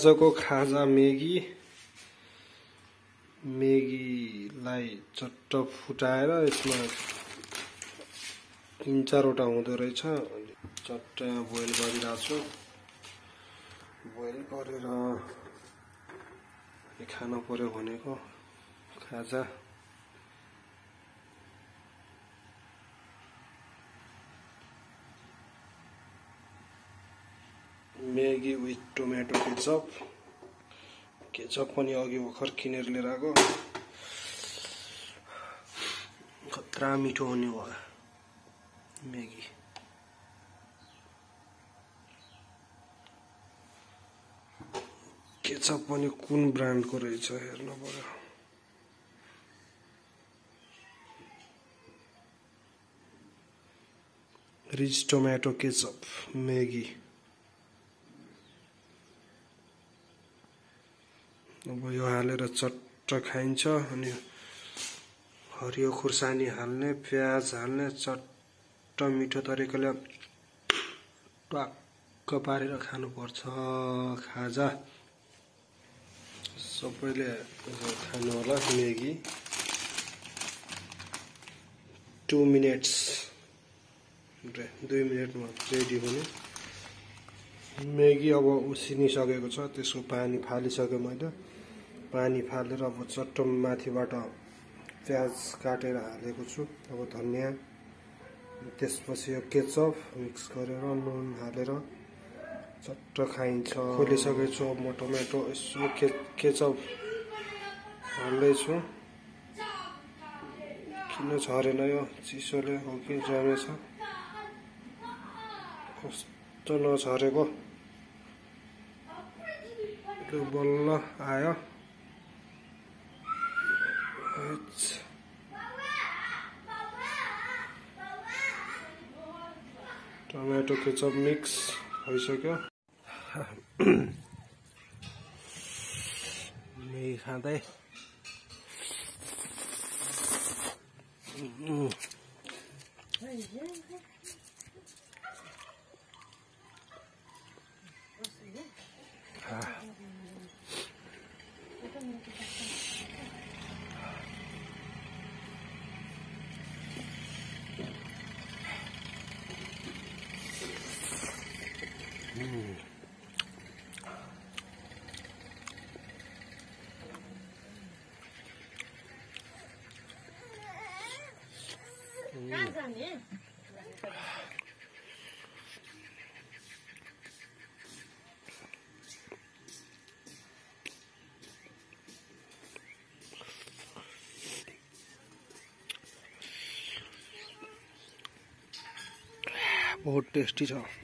आजको खाजा मेगीलाई चट्ट फुटाएर यसमा 3-4 वटा हुँदो रहेछ। चट्ट बोइल गरिरहेको छु। बोइल गरेर खान पर्यो भनेको खाजा। मैगी विथ टोमेटो केचप पनि अघि भर्खर किनेर लिएर आएको। खतरा मिठो हुने भयो मैगी। केचप पनि कुन ब्रान्डको रहेछ हेर्नु पर्यो। Rich tomato ketchup Maggi. अब यो हालेर चट्ट खाइन्छ। अनि हरियो खुर्सानी हाल्ने, प्याज हाल्ने, चट्ट मिठो तरिकाले टक्क पारेर खानुपर्छ खाजा। सबैले खानु होला मैगी। 2 मिनट्स 2 मिनेटमा रेडी हुने मैगी। अब उसिनिसकेको छ, त्यसको पानी फालिसके मैले। पानी फालेर अब चट्ट माथिबाट प्याज काटेर हालेको छु। अब धनिया, त्यसपछि यो केचप मिक्स गरेर नुन हालेर चट्ट खाइन्छ। खोलिसकेको छु। अब म टोमेटो यसो केचप हाल्दैछु। किन झरेन यो चिसोले हो कि जमेछ? कस्तो नझरेको, त्यो बल्ल आयो। टोमेटो केचप मिक्स भइसक्यो। मैगी खाँदै बहुत टेस्टी छ।